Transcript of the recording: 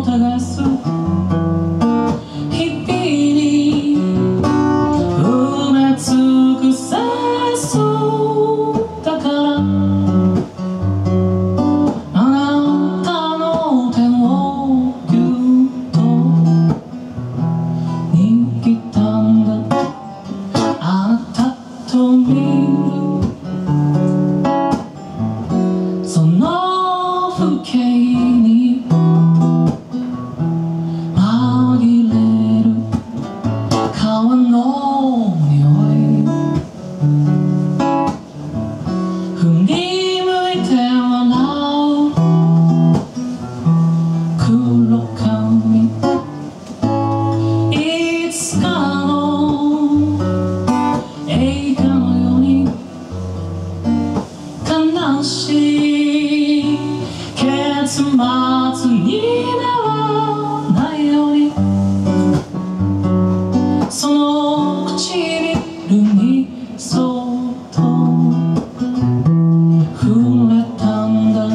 を耕す日々に埋め尽くせそうだから、あなたの手をぎゅっと握ったんだ。あなたと見るその風景に紛れる川の匂い、振り向いて笑う黒髪、いつかの映画のように悲しい結末にならないように、その唇にそっと触れたんだ。